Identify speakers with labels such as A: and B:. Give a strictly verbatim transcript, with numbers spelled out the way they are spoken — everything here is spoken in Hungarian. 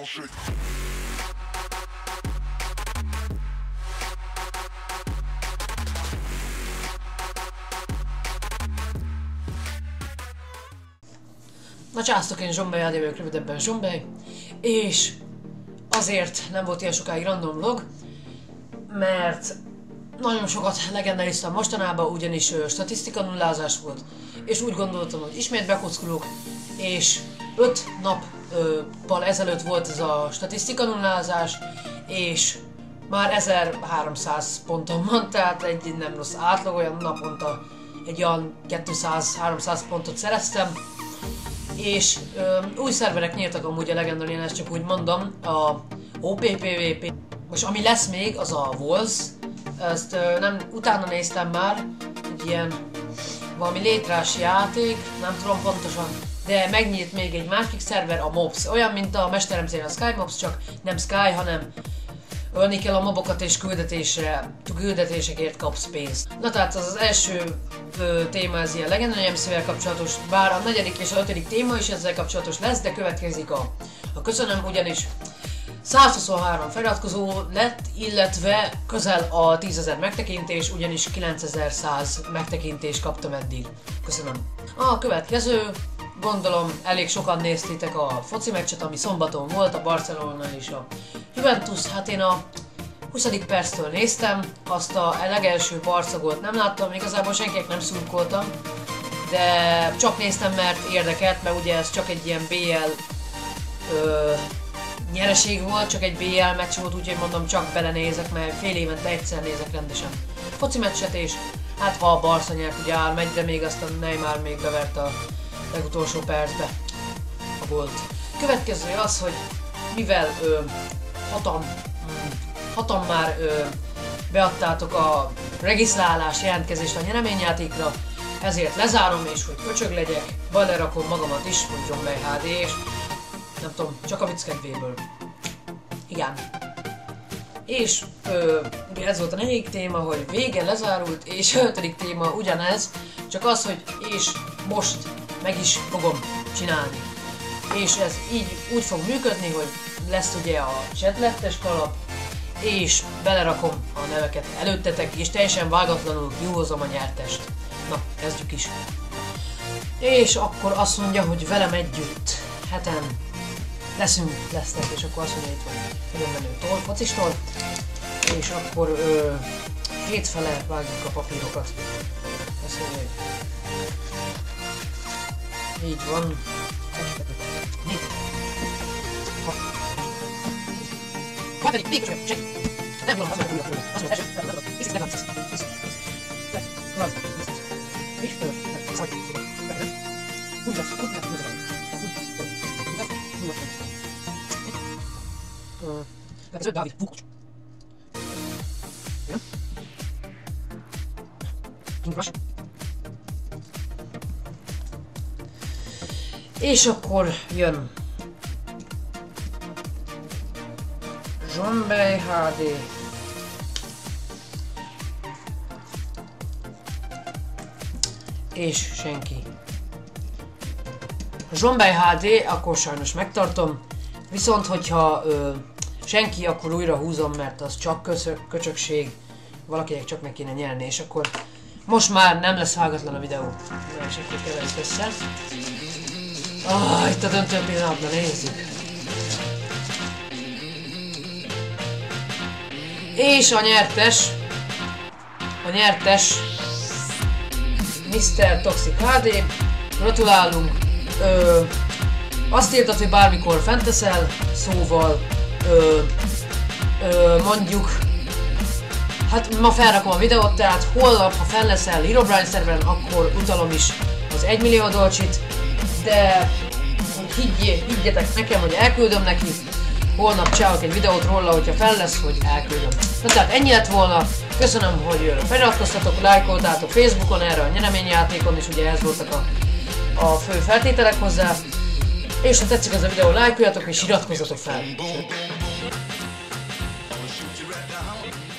A: Na császtok, én Zsombej Ádé vagyok, rövidebben Zsombej, és azért nem volt ilyen sokáig random vlog, mert nagyon sokat legendariztam mostanában, ugyanis ö, statisztika nullázás volt, és úgy gondoltam, hogy ismét bekockulok, és öt nappal ezelőtt volt ez a statisztika nullázás, és már ezerháromszáz ponton van, tehát egy nem rossz átlag, olyan naponta egy olyan kétszáz-háromszáz pontot szereztem. És ö, új szerverek nyíltak amúgy a Legendary, ezt csak úgy mondom, a o pé pé vé pé, most ami lesz még, az a Walls, ezt ö, nem, utána néztem már, egy ilyen valami létrás játék, nem tudom pontosan, de megnyílt még egy másik szerver, a Mobs, olyan mint a Mesteremzén a Sky Mobs, csak nem Sky, hanem ölni kell a mobokat és küldetésre, küldetésekért kapsz pénzt. Na tehát az az első ö, téma, ez ilyen Legendary em cé-vel kapcsolatos, bár a negyedik és a ötödik téma is ezzel kapcsolatos lesz, de következik a, a köszönöm, ugyanis százhuszonhárom feliratkozó lett, illetve közel a tízezer megtekintés, ugyanis kilencezer-száz megtekintést kaptam eddig. Köszönöm. A következő, gondolom elég sokan néztétek a foci meccset, ami szombaton volt, a Barcelona és a Juventus. Hát én a huszadik perctől néztem, azt a legelső Barca gólt nem láttam, igazából senkinek nem szurkoltam, de csak néztem, mert érdekelt, mert ugye ez csak egy ilyen bé el ö, nyereség volt, csak egy bé el meccs volt, úgyhogy mondom, csak belenézek, mert fél évente egyszer nézek rendesen foci meccset, és hát ha a Barca nyert, ugye áll megy, de még aztán Neymar még bevert a legutolsó percbe a gólt. Következő az, hogy mivel ö, hatan, mm, hatan már ö, beadtátok a regisztrálás jelentkezést a nyereményjátékra, ezért lezárom, és hogy köcsög legyek, belerakom magamat is, hogy Zsombej há dé, és nem tudom, csak a vicc kedvéből. Igen. És ö, ez volt a negyedik téma, hogy vége lezárult, és a ötödik téma ugyanez, csak az, hogy és most meg is fogom csinálni. És ez így úgy fog működni, hogy lesz ugye a chatlettes kalap, és belerakom a neveket előttetek, és teljesen vágatlanul kiúhozom a nyertest. Na, kezdjük is. És akkor azt mondja, hogy velem együtt heten leszünk, lesznek, és akkor azt mondja, itt van nagyon menő tol, focistól, és akkor ö, hétfele vágjuk a papírokat. Azt mondja, hogy így van. Vagy pedig még köcsög, segít! Nem tudom, azt mondja, hogy azt mondja, hogy ezt nem látsz. És ő, szabad. Úgy lesz, úgy lesz, úgy lesz. Következő Dávid Pukocs. Igen? Kinkvas. És akkor jön Zsombej há dé. És senki. Zsombej há dé, akkor sajnos megtartom. Viszont hogyha ö, senki, akkor újra húzom, mert az csak köszök, köcsökség. Valakinek csak meg kéne nyerni, és akkor most már nem lesz vágatlan a videó. És akkor keverjük össze. Ah, itt a döntő pillanatban nézzük. És a nyertes, a nyertes miszter Toxic há dé, gratulálunk. Ö, azt írtad, hogy bármikor fent teszel, szóval ö, ö, mondjuk, hát ma felrakom a videót, tehát holnap, ha fenn leszel Herobrine szerveren, akkor utalom is az egymillió dolcsit, de higgy, higgyetek nekem, hogy elküldöm neki, holnap csinálok egy videót róla, hogyha fel lesz, hogy elküldöm. Na tehát ennyi lett volna, köszönöm, hogy feliratkoztatok, lájkoltátok Facebookon erre a nyereményjátékon, és ugye ez voltak a, a fő feltételek hozzá. És ha tetszik ez a videó, lájkoljatok és iratkozzatok fel.